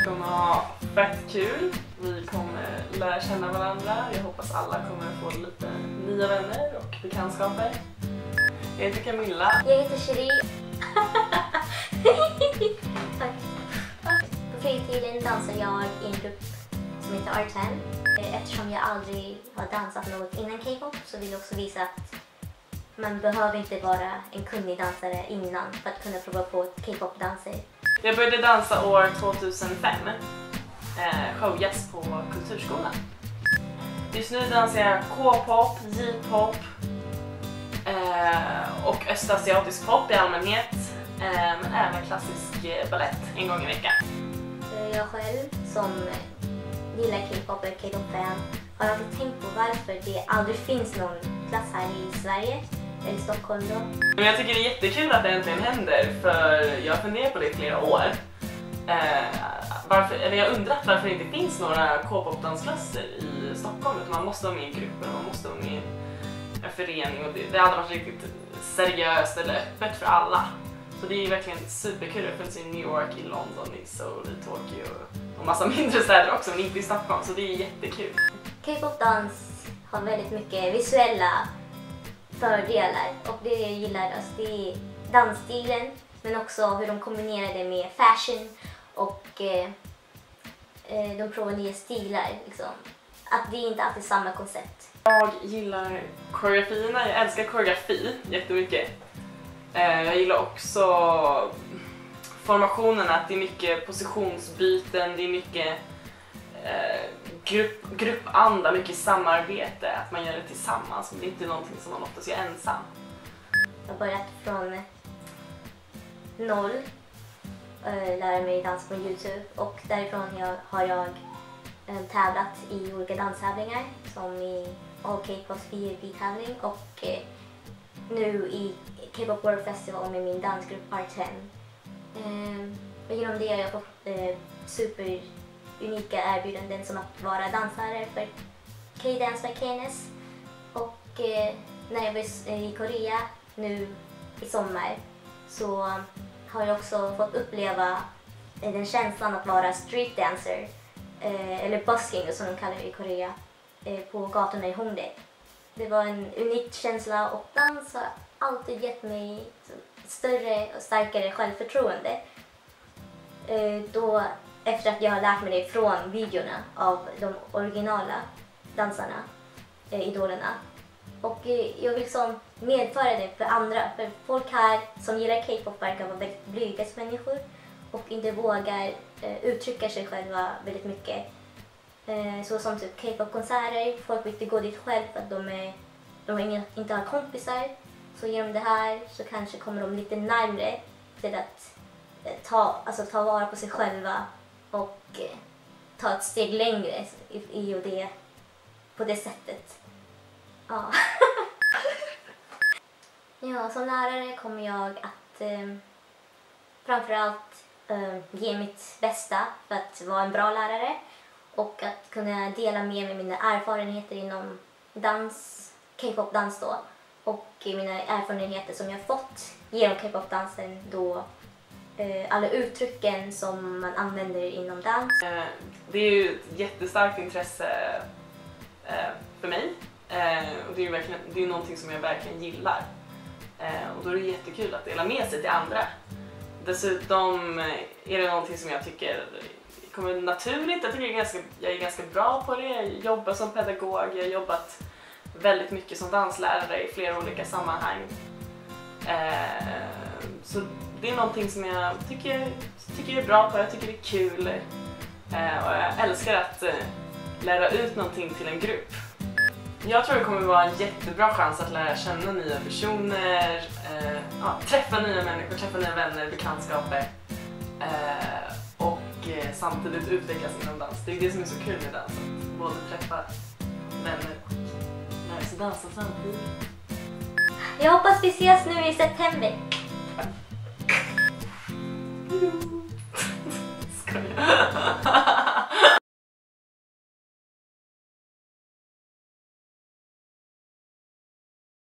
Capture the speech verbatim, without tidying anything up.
kommer ha fett kul. Vi kommer lära känna varandra. Jag hoppas alla kommer få lite nya vänner och bekantskaper. Jag heter Camilla. Jag heter Cherie. På fritiden dansar jag i en grupp som heter R tio. Eftersom jag aldrig har dansat något innan K-pop så vill jag också visa att man behöver inte vara en kunnig dansare innan för att kunna prova på K-pop-danser. Jag började dansa år tvåtusenfem. Eh, showjazz på Kulturskolan. Just nu dansar jag K-pop, J-pop eh, och östasiatisk pop i allmänhet. Eh, men även klassisk eh, ballett en gång i veckan. Jag själv som gillar K-pop och K-pop-fan har alltid tänkt på varför det aldrig finns någon klass här i Sverige eller Stockholm då. Men jag tycker det är jättekul att det äntligen händer, för jag har funderat på det i flera år. Eh, varför, eller jag undrar varför det inte finns några K-pop-dansklasser i Stockholm, utan man måste vara med i gruppen och man måste vara med i en förening och det, det hade varit riktigt seriöst eller öppet för alla. Så det är verkligen superkul. Det finns i New York, i London, i Seoul, i Tokyo och massa mindre städer också, men inte i Stockholm, så det är jättekul. K-pop-dans har väldigt mycket visuella fördelar och det jag gillar alltså, det är dansstilen men också hur de kombinerar det med fashion och eh, de provar nya stilar. Liksom. Att det är inte alltid samma koncept. Jag gillar koreografierna, jag älskar koreografi jättemycket. Jag gillar också formationerna, att det är mycket positionsbyten, det är mycket eh, grupp, gruppanda, mycket samarbete, att man gör det tillsammans, men det är inte någonting som man oftast gör ensam. Jag har börjat från noll, äh, lära mig dans på YouTube och därifrån jag, har jag äh, tävlat i olika danstävlingar som i All K-Pops V R B-tävling och äh, nu i K-pop World Festival med min dansgrupp R tio. Eh, och genom det har jag fått eh, superunika erbjudanden som att vara dansare för K-Dance by K N S. Och eh, när jag var i Korea nu i sommar så har jag också fått uppleva eh, den känslan att vara street dancer eh, eller busking som de kallar det i Korea eh, på gatorna i Hongdae. Det var en unik känsla och dans har alltid gett mig större och starkare självförtroende. Då, efter att jag har lärt mig det från videorna av de originala dansarna, idolerna. Och jag vill liksom medföra det för andra, för folk här som gillar K-pop verkar vara väldigt blyga människor och inte vågar uttrycka sig själva väldigt mycket. Så som typ K-pop-konserter, folk vill inte gå dit själv för att de, är, de är inte har kompisar. Så genom det här så kanske kommer de lite närmare till att ta, alltså ta vara på sig själva och eh, ta ett steg längre i, i och det, på det sättet. Ja. Ja, som lärare kommer jag att eh, framförallt eh, ge mitt bästa för att vara en bra lärare och att kunna dela med mig mina erfarenheter inom dans, K-pop-dans då. Och mina erfarenheter som jag fått genom K-pop-dansen då eh, alla uttrycken som man använder inom dans. Det är ju ett jättestarkt intresse eh, för mig eh, och det är ju verkligen, det är någonting som jag verkligen gillar eh, och då är det jättekul att dela med sig till andra. Dessutom är det någonting som jag tycker kommer naturligt. Jag tycker jag är ganska, jag är ganska bra på det. Jag jobbar som pedagog, jag har jobbat väldigt mycket som danslärare i flera olika sammanhang. Eh, så det är någonting som jag tycker, tycker jag är bra på, jag tycker det är kul. Eh, och jag älskar att eh, lära ut någonting till en grupp. Jag tror det kommer vara en jättebra chans att lära känna nya personer, eh, ja, träffa nya människor, träffa nya vänner, bekantskaper. Eh, och eh, samtidigt utvecklas inom dans. Det är det som är så kul med dans, att både träffa vänner och lära sig dansa samtidigt. Jag hoppas vi ses nu i september. Skojar.